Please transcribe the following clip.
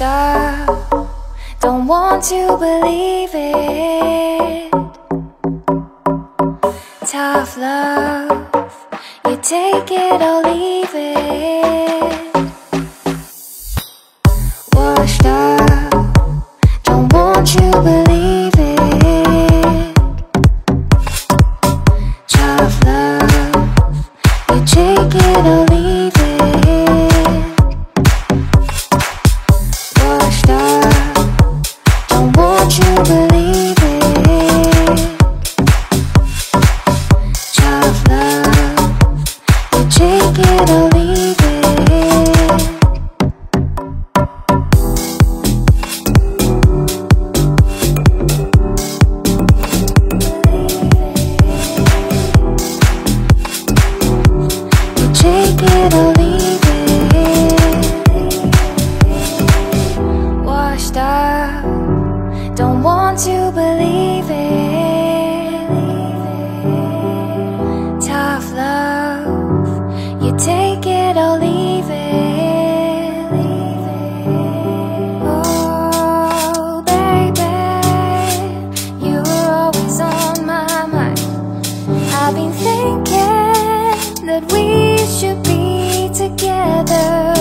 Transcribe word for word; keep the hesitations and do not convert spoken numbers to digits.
up, don't want to believe it. Tough love, you take it or leave it. Washed up, don't want you believe it. Tough love, you take it or leave it. Washed up, don't want you believe it. Tough love, you take it or leave it. Take it or leave it. Washed up, don't want to believe it. Tough love, you take it or leave it. Oh baby, you're always on my mind. I've been thinking that we should be together.